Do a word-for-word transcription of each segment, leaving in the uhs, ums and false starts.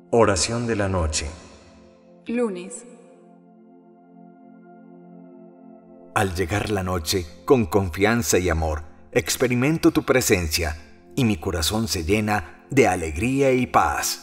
Oración de la noche. Lunes. Al llegar la noche, con confianza y amor, experimento tu presencia y mi corazón se llena de alegría y paz.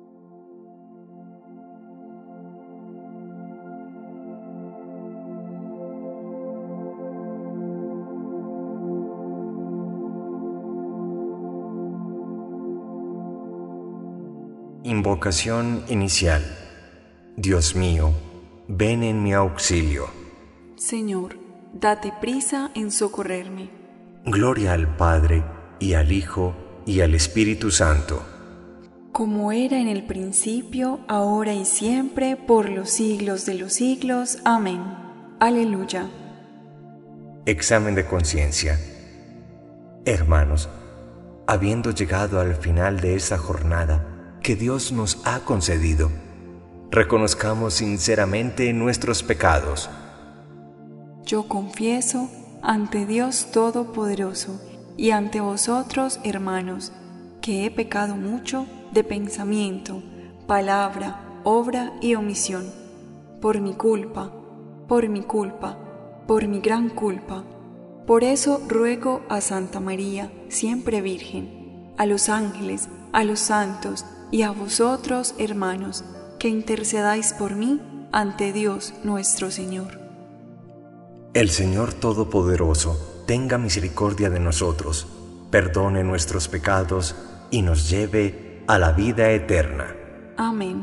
Invocación inicial. Dios mío, ven en mi auxilio. Señor, date prisa en socorrerme. Gloria al Padre, y al Hijo, y al Espíritu Santo. Como era en el principio, ahora y siempre, por los siglos de los siglos. Amén. Aleluya. Examen de conciencia. Hermanos, habiendo llegado al final de esta jornada que Dios nos ha concedido, reconozcamos sinceramente nuestros pecados. Yo confieso ante Dios Todopoderoso y ante vosotros, hermanos, que he pecado mucho de pensamiento, palabra, obra y omisión, por mi culpa, por mi culpa, por mi gran culpa. Por eso ruego a Santa María, siempre Virgen, a los ángeles, a los santos y a vosotros, hermanos, que intercedáis por mí ante Dios nuestro Señor. El Señor Todopoderoso tenga misericordia de nosotros, perdone nuestros pecados y nos lleve a la vida eterna. Amén.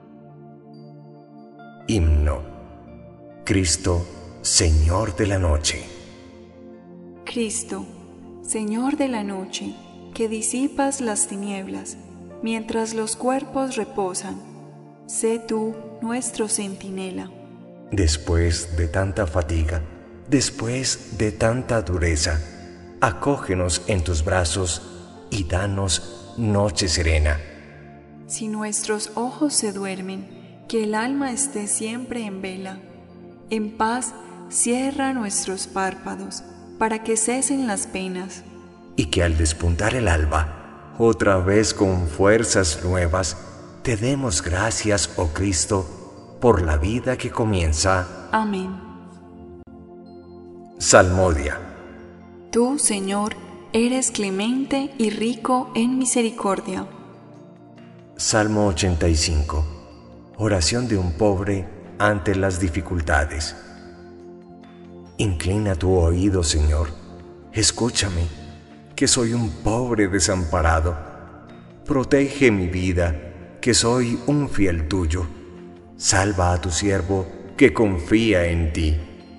Himno. Cristo, Señor de la noche. Cristo, Señor de la noche, que disipas las tinieblas, mientras los cuerpos reposan, sé tú nuestro centinela. Después de tanta fatiga, después de tanta dureza, acógenos en tus brazos y danos noche serena. Si nuestros ojos se duermen, que el alma esté siempre en vela. En paz cierra nuestros párpados, para que cesen las penas. Y que al despuntar el alba, otra vez con fuerzas nuevas, te demos gracias, oh Cristo, por la vida que comienza. Amén. Salmodia. Tú, Señor, eres clemente y rico en misericordia. Salmo ochenta y cinco. Oración de un pobre ante las dificultades. Inclina tu oído, Señor, escúchame, que soy un pobre desamparado. Protege mi vida, que soy un fiel tuyo. Salva a tu siervo, que confía en ti.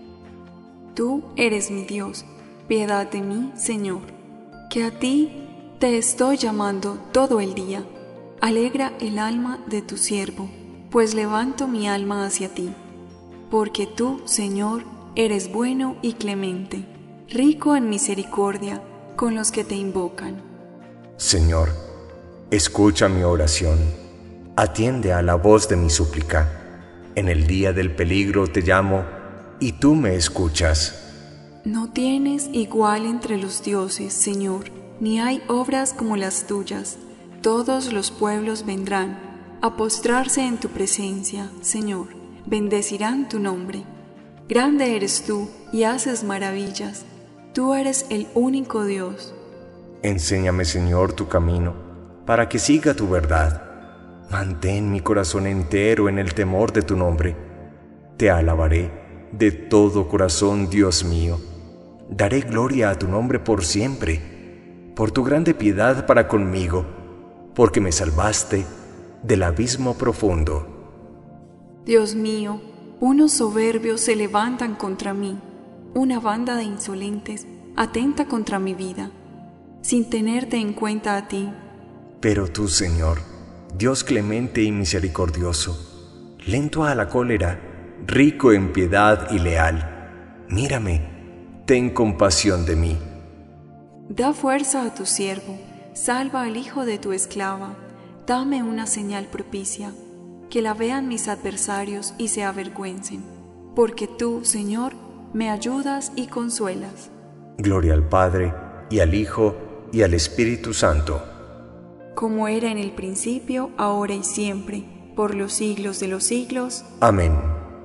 Tú eres mi Dios, piedad de mí, Señor, que a ti te estoy llamando todo el día. Alegra el alma de tu siervo, pues levanto mi alma hacia ti. Porque tú, Señor, eres bueno y clemente, rico en misericordia con los que te invocan. Señor, escucha mi oración, atiende a la voz de mi súplica. En el día del peligro te llamo, y tú me escuchas. No tienes igual entre los dioses, Señor, ni hay obras como las tuyas. Todos los pueblos vendrán a postrarse en tu presencia, Señor, bendecirán tu nombre. Grande eres tú y haces maravillas. Tú eres el único Dios. Enséñame, Señor, tu camino, para que siga tu verdad. Mantén mi corazón entero en el temor de tu nombre. Te alabaré de todo corazón, Dios mío. Daré gloria a tu nombre por siempre, por tu grande piedad para conmigo, porque me salvaste del abismo profundo. Dios mío, unos soberbios se levantan contra mí. Una banda de insolentes atenta contra mi vida, sin tenerte en cuenta a ti. Pero tú, Señor, Dios clemente y misericordioso, lento a la cólera, rico en piedad y leal, mírame, ten compasión de mí. Da fuerza a tu siervo, salva al hijo de tu esclava, dame una señal propicia, que la vean mis adversarios y se avergüencen, porque tú, Señor, me ayudas y consuelas. Gloria al Padre, y al Hijo, y al Espíritu Santo. como era en el principio, ahora y siempre, por los siglos de los siglos. Amén.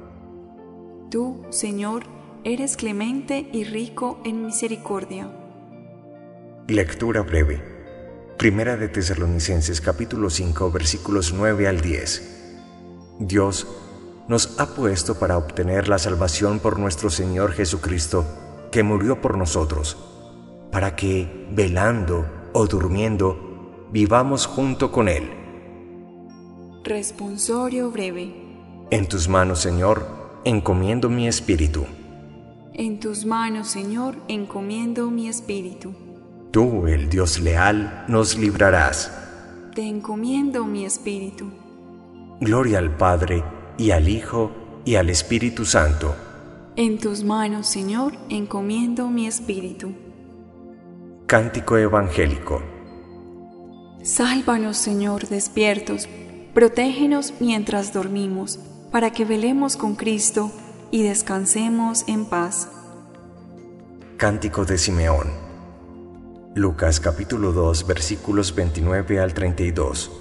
Tú, Señor, eres clemente y rico en misericordia. Lectura breve. Primera de Tesalonicenses capítulo cinco versículos nueve al diez. Dios nos ha puesto para obtener la salvación por nuestro Señor Jesucristo, que murió por nosotros, para que, velando o durmiendo, vivamos junto con Él. Responsorio breve. En tus manos, Señor, encomiendo mi espíritu. En tus manos, Señor, encomiendo mi espíritu. Tú, el Dios leal, nos librarás. Te encomiendo mi espíritu. Gloria al Padre, y al Hijo, y al Espíritu Santo. En tus manos, Señor, encomiendo mi espíritu. Cántico evangélico. Sálvanos, Señor, despiertos, protégenos mientras dormimos, para que velemos con Cristo y descansemos en paz. Cántico de Simeón. Lucas capítulo dos versículos veintinueve al treinta y dos.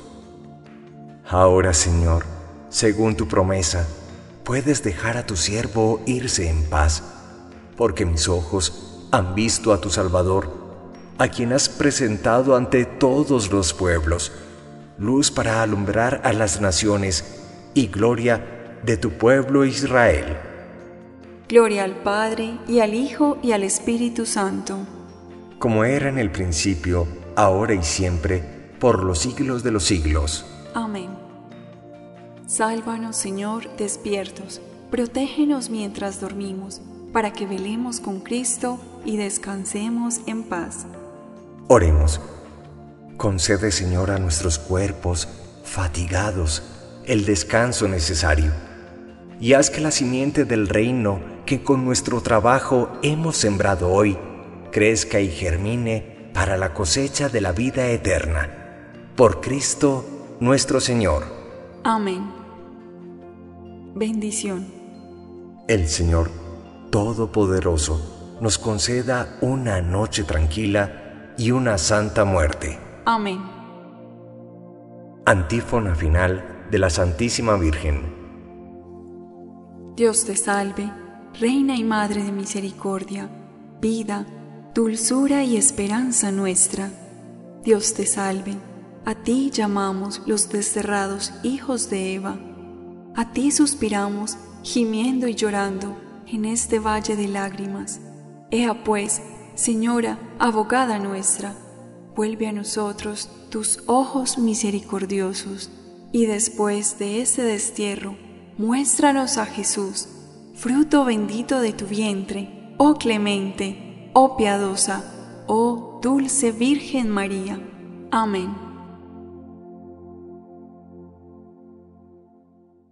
Ahora, Señor, según tu promesa, puedes dejar a tu siervo irse en paz, porque mis ojos han visto a tu Salvador, a quien has presentado ante todos los pueblos, luz para alumbrar a las naciones y gloria de tu pueblo Israel. Gloria al Padre, y al Hijo, y al Espíritu Santo. Como era en el principio, ahora y siempre, por los siglos de los siglos. Amén. Sálvanos, Señor, despiertos, protégenos mientras dormimos, para que velemos con Cristo y descansemos en paz. Oremos. Concede, Señor, a nuestros cuerpos fatigados el descanso necesario, y haz que la simiente del reino que con nuestro trabajo hemos sembrado hoy crezca y germine para la cosecha de la vida eterna. Por Cristo nuestro Señor. Amén. Bendición. El Señor Todopoderoso nos conceda una noche tranquila y una santa muerte. Amén. Antífona final de la Santísima Virgen. Dios te salve, Reina y Madre de misericordia, vida, dulzura y esperanza nuestra. Dios te salve, a ti llamamos los desterrados hijos de Eva. A ti suspiramos, gimiendo y llorando en este valle de lágrimas. Ea pues, Señora, abogada nuestra, vuelve a nosotros tus ojos misericordiosos, y después de ese destierro, muéstranos a Jesús, fruto bendito de tu vientre, oh clemente, oh piadosa, oh dulce Virgen María. Amén.